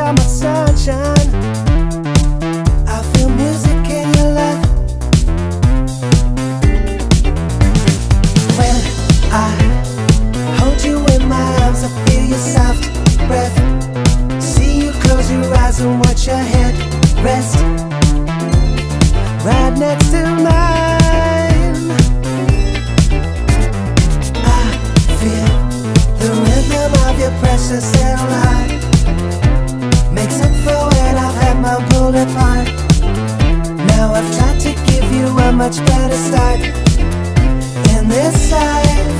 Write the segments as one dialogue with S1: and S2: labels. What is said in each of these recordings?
S1: are my sunshine. I feel music in your life. When I hold you in my arms, I feel your soft breath. See you close your eyes and watch your head rest right next to mine. I feel the rhythm of your precious little heart. Makes up for when I've had my pulled apart. Now I've tried to give you a much better start in this life.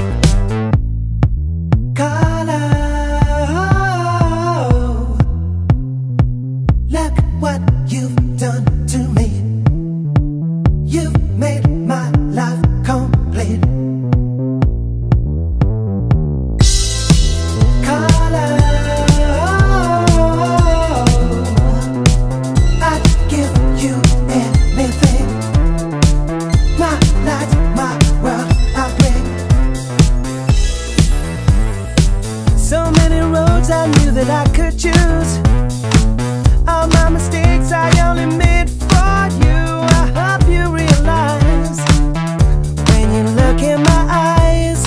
S1: Carla, look what you've done to me. You've made my life complete. Carla, I'd give you anything. My light, my world, I bring. So many roads I knew that I could choose. All my mistakes I only made for you. I hope you realize when you look in my eyes.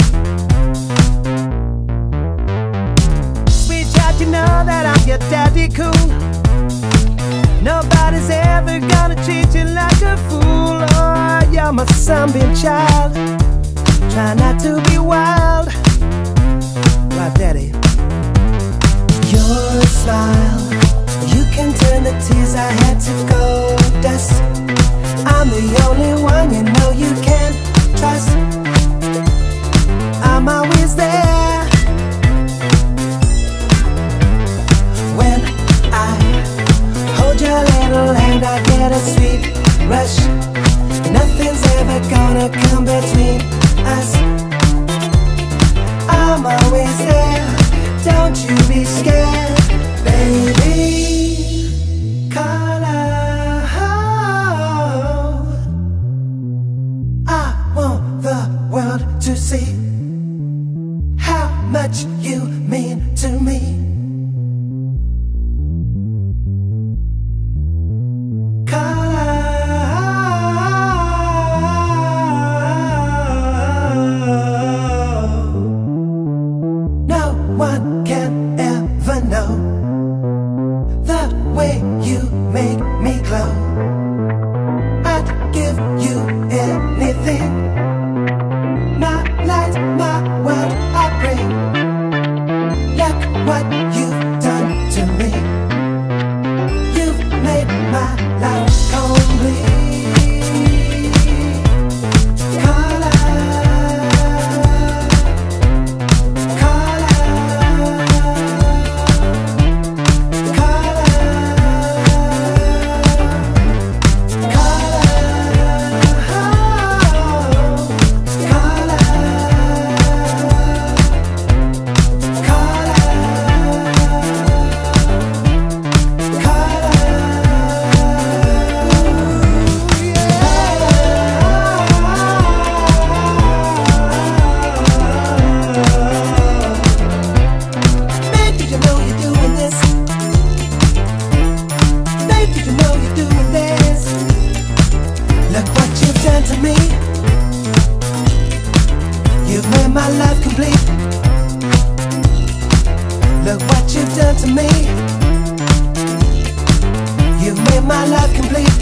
S1: Sweet child, you know that I'm your daddy cool. Nobody's ever gonna treat you like a fool. Oh, you're my sunbeam child. Try not to be wild. Right, daddy? Your smile, you can turn the tears I had to gold dust. I'm the only one you know you can trust. I'm always there. When I hold your little hand, I get a sweet rush. Nothing's ever gonna come between us. I'm always there. Don't you be scared, baby. Carla, I want the world to see how much you mean to me. Carla, no one can ever know the way you make me glow. I'd give you anything. My light, my world, I bring. Look what you've done to me. You've made my life complete. Carla, Carla, Look what you've done to me. You've made my life complete.